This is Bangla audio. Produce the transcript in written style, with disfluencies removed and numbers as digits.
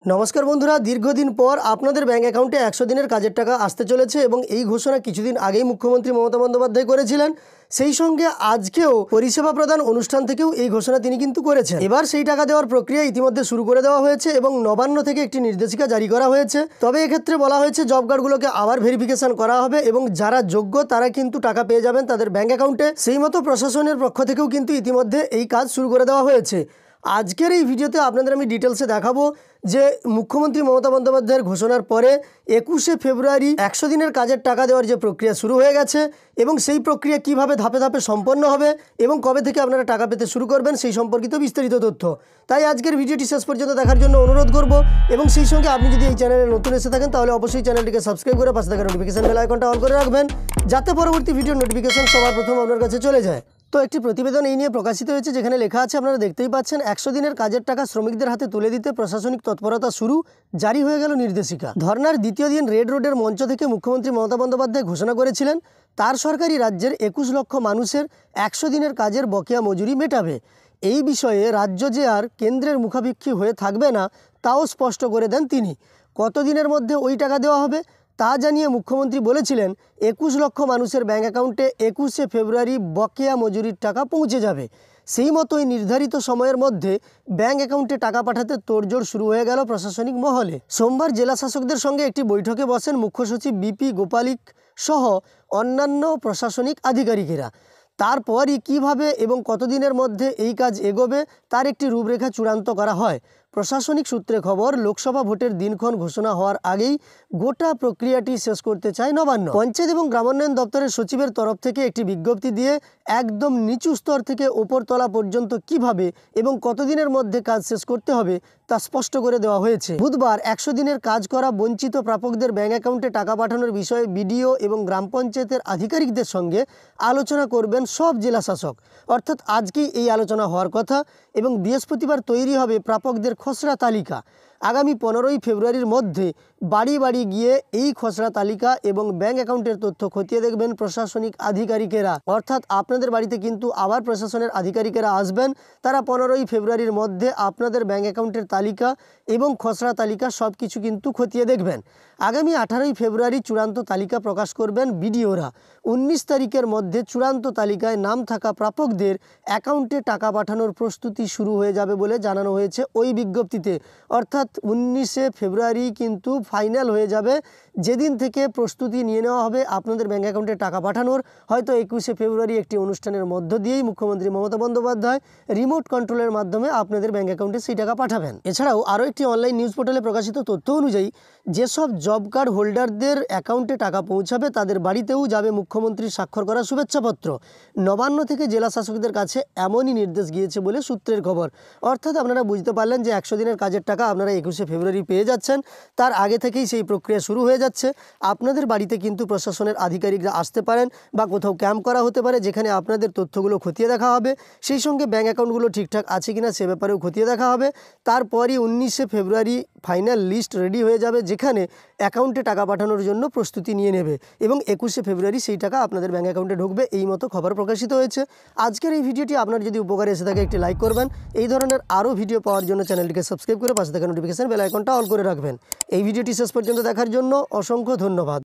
নমস্কার বন্ধুরা, দীর্ঘদিন পর আপনাদের ব্যাঙ্ক অ্যাকাউন্টে 100 দিনের কাজের টাকা আসতে চলেছে এবং এই ঘোষণা কিছুদিন আগেই মুখ্যমন্ত্রী মমতা বন্দ্যোপাধ্যায় করেছিলেন। সেই সঙ্গে আজকেও পরিষেবা প্রদান অনুষ্ঠান থেকেও এই ঘোষণা তিনি কিন্তু করেছেন। এবার সেই টাকা দেওয়ার প্রক্রিয়া ইতিমধ্যে শুরু করে দেওয়া হয়েছে এবং নবান্ন থেকে একটি নির্দেশিকা জারি করা হয়েছে। তবে এক্ষেত্রে বলা হয়েছে জব কার্ডগুলোকে আবার ভেরিফিকেশন করা হবে এবং যারা যোগ্য তারা কিন্তু টাকা পেয়ে যাবেন তাদের ব্যাঙ্ক অ্যাকাউন্টে। সেই মতো প্রশাসনের পক্ষ থেকেও কিন্তু ইতিমধ্যে এই কাজ শুরু করে দেওয়া হয়েছে। আজকের এই ভিডিওতে আপনাদের আমি ডিটেলসে দেখাবো যে মুখ্যমন্ত্রী মমতা বন্দ্যোপাধ্যায়ের ঘোষণার পরে 21শে ফেব্রুয়ারি 100 দিনের কাজের টাকা দেওয়ার যে প্রক্রিয়া শুরু হয়ে গেছে এবং সেই প্রক্রিয়া কিভাবে ধাপে ধাপে সম্পন্ন হবে এবং কবে থেকে আপনারা টাকা পেতে শুরু করবেন সেই সম্পর্কিত বিস্তারিত তথ্য। তাই আজকের ভিডিওটি শেষ পর্যন্ত দেখার জন্য অনুরোধ করব এবং সেই সঙ্গে আপনি যদি এই চ্যানেলে নতুন এসে থাকেন তাহলে অবশ্যই চ্যানেলটিকে সাবস্ক্রাইব করে পাশে থাকা নোটিফিকেশন বেল আইকনটা অন করে রাখবেন যাতে পরবর্তী ভিডিওর নোটিফিকেশন সবার প্রথম আপনার কাছে চলে যায়। তো একটি প্রতিবেদন এই নিয়ে প্রকাশিত হয়েছে যেখানে লেখা আছে, আপনারা দেখতেই পাচ্ছেন, 100 দিনের কাজের টাকা শ্রমিকদের হাতে তুলে দিতে প্রশাসনিক তৎপরতা শুরু, জারি হয়ে গেল নির্দেশিকা। ধর্নার দ্বিতীয় দিন রেড রোডের মঞ্চ থেকে মুখ্যমন্ত্রী মমতা বন্দ্যোপাধ্যায় ঘোষণা করেছিলেন তার সরকারি রাজ্যের 21 লক্ষ মানুষের 100 দিনের কাজের বকেয়া মজুরি মেটাবে। এই বিষয়ে রাজ্য যে আর কেন্দ্রের মুখাপেক্ষী হয়ে থাকবে না তাও স্পষ্ট করে দেন তিনি। কতদিনের মধ্যে ওই টাকা দেওয়া হবে তা জানিয়ে মুখ্যমন্ত্রী বলেছিলেন 21 লক্ষ মানুষের ব্যাঙ্ক অ্যাকাউন্টে 21শে ফেব্রুয়ারি বকেয়া মজুরির টাকা পৌঁছে যাবে। সেই মতোই নির্ধারিত সময়ের মধ্যে ব্যাঙ্ক অ্যাকাউন্টে টাকা পাঠাতে তোড়জোড় শুরু হয়ে গেল প্রশাসনিক মহলে। সোমবার জেলা শাসকদের সঙ্গে একটি বৈঠকে বসেন মুখ্য সচিব বিপি গোপালিক সহ অন্যান্য প্রশাসনিক আধিকারিকেরা। তারপরই কিভাবে এবং কতদিনের মধ্যে এই কাজ এগোবে তার একটি রূপরেখা চূড়ান্ত করা হয়। প্রশাসনিক সূত্রে খবর, লোকসভা ভোটের দিনক্ষণ ঘোষণা হওয়ার আগেই গোটা প্রক্রিয়াটি শেষ করতে চায় নবান্ন। পঞ্চায়েত এবং গ্রামোন্নয়ন দপ্তরের সচিবের তরফ থেকে একটি বিজ্ঞপ্তি দিয়ে একদম নিচু স্তর থেকে ওপরতলা পর্যন্ত কিভাবে এবং কতদিনের মধ্যে কাজ শেষ করতে হবে তা স্পষ্ট করে দেওয়া হয়েছে। বুধবার 100 দিনের কাজ করা বঞ্চিত প্রাপকদের ব্যাঙ্ক অ্যাকাউন্টে টাকা পাঠানোর বিষয়ে বিডিও এবং গ্রাম পঞ্চায়েতের আধিকারিকদের সঙ্গে আলোচনা করবেন সব জেলা শাসক। অর্থাৎ আজকেই এই আলোচনা হওয়ার কথা এবং বৃহস্পতিবার তৈরি হবে প্রাপকদের খসড়া তালিকা। আগামী 15ই ফেব্রুয়ারির মধ্যে বাড়ি বাড়ি গিয়ে এই খসড়া তালিকা এবং ব্যাঙ্ক অ্যাকাউন্টের তথ্য খতিয়ে দেখবেন প্রশাসনিক আধিকারিকেরা। অর্থাৎ আপনাদের বাড়িতে কিন্তু আবার প্রশাসনের আধিকারিকেরা আসবেন। তারা 15ই ফেব্রুয়ারির মধ্যে আপনাদের ব্যাঙ্ক অ্যাকাউন্টের তালিকা এবং খসড়া তালিকা সব কিছু কিন্তু খতিয়ে দেখবেন। আগামী 18ই ফেব্রুয়ারি চূড়ান্ত তালিকা প্রকাশ করবেন বিডিওরা। 19 তারিখের মধ্যে চূড়ান্ত তালিকায় নাম থাকা প্রাপকদের অ্যাকাউন্টে টাকা পাঠানোর প্রস্তুতি শুরু হয়ে যাবে বলে জানানো হয়েছে ওই বিজ্ঞপ্তিতে। অর্থাৎ 19শে ফেব্রুয়ারি কিন্তু ফাইনাল হয়ে যাবে, যেদিন থেকে প্রস্তুতি নিয়ে নেওয়া হবে আপনাদের ব্যাঙ্ক অ্যাকাউন্টে টাকা পাঠানোর। হয়তো 21শে ফেব্রুয়ারি একটি অনুষ্ঠানের মধ্য দিয়েই মুখ্যমন্ত্রী মমতা বন্দ্যোপাধ্যায় রিমোট কন্ট্রোলের মাধ্যমে আপনাদের ব্যাঙ্ক অ্যাকাউন্টে সেই টাকা পাঠাবেন। এছাড়াও আরও একটি অনলাইন নিউজ পোর্টালে প্রকাশিত তথ্য অনুযায়ী যেসব জব কার্ড হোল্ডারদের অ্যাকাউন্টে টাকা পৌঁছাবে তাদের বাড়িতেও যাবে মুখ্যমন্ত্রীর স্বাক্ষর করা শুভেচ্ছাপত্র। নবান্ন থেকে জেলা শাসকদের কাছে এমনই নির্দেশ গিয়েছে বলে সূত্রের খবর। অর্থাৎ আপনারা বুঝতে পারলেন যে 100 দিনের কাজের টাকা আপনারা 21শে ফেব্রুয়ারি পেয়ে যাচ্ছেন, তার আগে থেকেই সেই প্রক্রিয়া শুরু হয়ে যাচ্ছে। আপনাদের বাড়িতে কিন্তু প্রশাসনের আধিকারিকরা আসতে পারেন বা কোথাও ক্যাম্প করা হতে পারে যেখানে আপনাদের তথ্যগুলো খতিয়ে দেখা হবে। সেই সঙ্গে ব্যাঙ্ক অ্যাকাউন্টগুলো ঠিকঠাক আছে কিনা সে ব্যাপারেও খতিয়ে দেখা হবে। তারপরই 19শে ফেব্রুয়ারি ফাইনাল লিস্ট রেডি হয়ে যাবে যেখানে অ্যাকাউন্টে টাকা পাঠানোর জন্য প্রস্তুতি নিয়ে নেবে এবং 21শে ফেব্রুয়ারি সেই টাকা আপনাদের ব্যাঙ্ক অ্যাকাউন্টে ঢুকবে। এই মতো খবর প্রকাশিত হয়েছে। আজকের এই ভিডিওটি আপনার যদি উপকারে এসে থাকে একটি লাইক করবেন। এই ধরনের আরও ভিডিও পাওয়ার জন্য চ্যানেলটিকে সাবস্ক্রাইব করে পাশে থাকা নোটিফিকেশন বেল আইকনটা অল করে রাখবেন। এই ভিডিওটি শেষ পর্যন্ত দেখার জন্য অসংখ্য ধন্যবাদ।